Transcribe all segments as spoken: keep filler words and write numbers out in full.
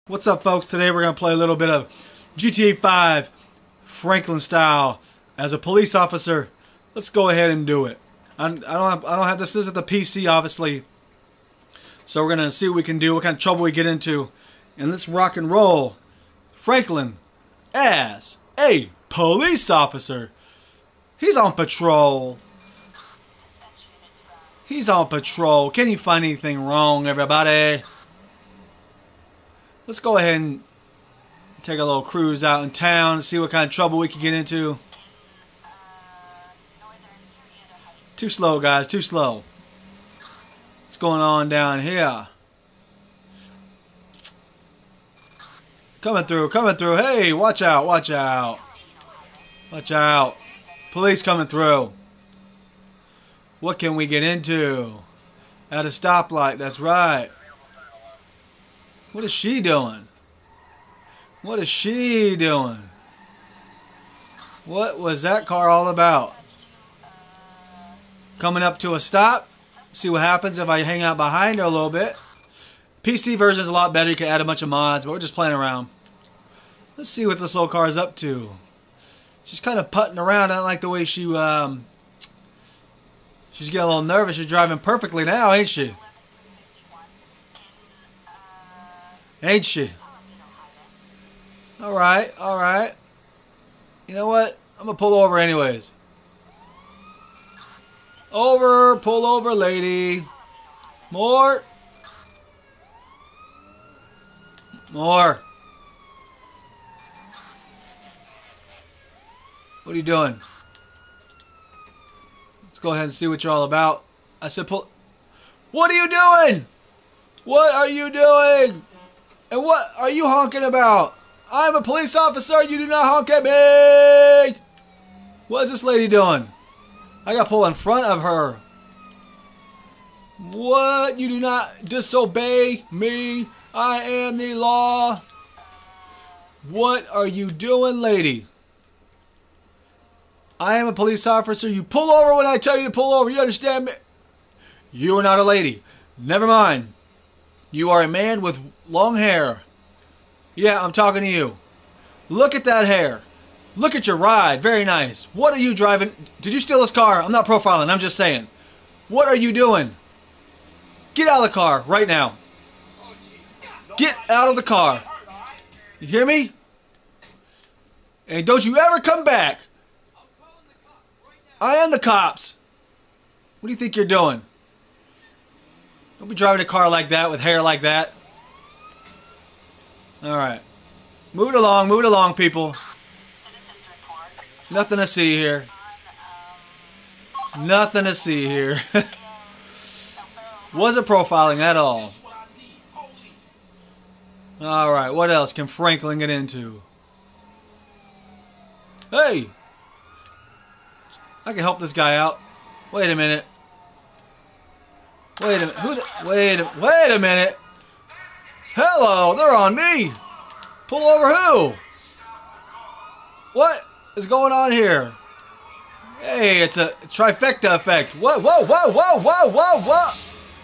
What's up, folks? Today we're going to play a little bit of G T A five Franklin style as a police officer. Let's go ahead and do it. I, I don't have, I don't have this. This is at the P C, obviously. So we're going to see what we can do, what kind of trouble we get into. And let's rock and roll. Franklin as a police officer. He's on patrol. He's on patrol. Can you find anything wrong, everybody? Let's go ahead and take a little cruise out in town and see what kind of trouble we can get into. Too slow, guys. Too slow. What's going on down here? Coming through. Coming through. Hey, watch out. Watch out. Watch out. Police coming through. What can we get into? At a stoplight. That's right. What is she doing? What is she doing? What was that car all about? Coming up to a stop. See what happens if I hang out behind her a little bit. P C version is a lot better. You can add a bunch of mods, but we're just playing around. Let's see what this little car is up to. She's kind of putting around. I don't like the way she... Um, she's getting a little nervous. She's driving perfectly now, ain't she? Ain't she? Alright, alright. You know what? I'm gonna pull over anyways. Over, pull over, lady. More. More. What are you doing? Let's go ahead and see what you're all about. I said pull... What are you doing? What are you doing? And what are you honking about? I'm a police officer. You do not honk at me. What is this lady doing? I got to pull in front of her. What? You do not disobey me. I am the law. What are you doing, lady? I am a police officer. You pull over when I tell you to pull over. You understand me? You are not a lady. Never mind. You are a man with long hair. Yeah, I'm talking to you. Look at that hair. Look at your ride. Very nice. What are you driving? Did you steal this car? I'm not profiling. I'm just saying. What are you doing? Get out of the car right now. Get out of the car. You hear me? And don't you ever come back. I am the cops. What do you think you're doing? Don't be driving a car like that with hair like that. Alright. Move it along, move it along, people. Nothing to see here. Nothing to see here. Wasn't profiling at all. Alright, what else can Franklin get into? Hey! I can help this guy out. Wait a minute. Wait a minute. Who the, wait a, wait a minute. Hello, they're on me. Pull over who? What is going on here? Hey, it's a trifecta effect. Whoa, whoa, whoa, whoa, whoa, whoa, whoa.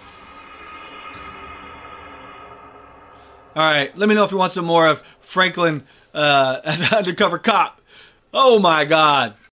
Alright, let me know if you want some more of Franklin uh, as an undercover cop. Oh my god.